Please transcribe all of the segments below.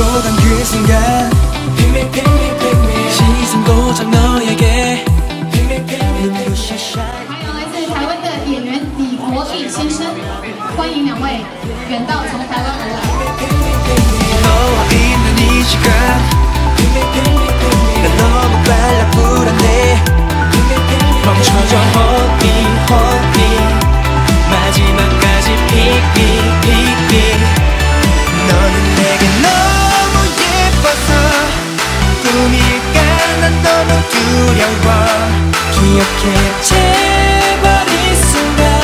단 그 순간 시선 고정 너에게 눈부셔 shine 还有来自台湾的演员李国毅先生，欢迎两位远道从台湾而来。 너와 있는 이 시간 난 너무 빨라 불안해 멈춰줘 hold me 마지막까지 pick me 너는 내게 너무 예뻐서 꿈일까 난 너무 두려워 기억해 제발 이 순간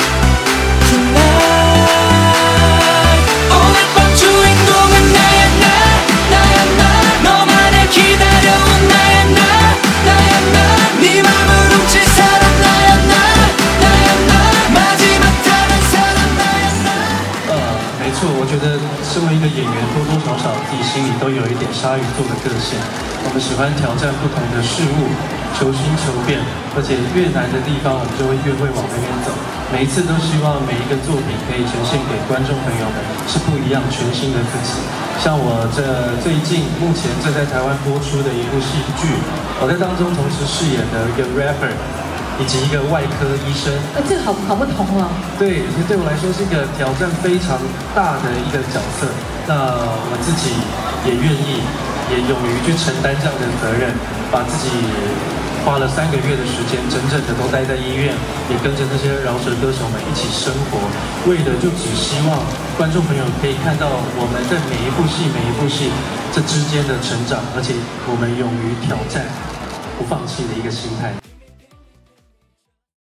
我觉得身为一个演员，多多少少自己心里都有一点鲨鱼座的个性。我们喜欢挑战不同的事物，求新求变，而且越难的地方，我们就会越会往那边走。每一次都希望每一个作品可以呈现给观众朋友们是不一样、全新的自己。像我最近目前正在台湾播出的一部戏剧，我在当中同时饰演的一个 rapper。 以及一个外科医生， 这个好不同哦。 对，对我来说是一个挑战非常大的一个角色。那我自己也愿意，也勇于去承担这样的责任，把自己花了3个月的时间，整整的都待在医院，也跟着那些饶舌歌手们一起生活，为的就只希望观众朋友可以看到我们在每一部戏这之间的成长，而且我们勇于挑战、不放弃的一个心态。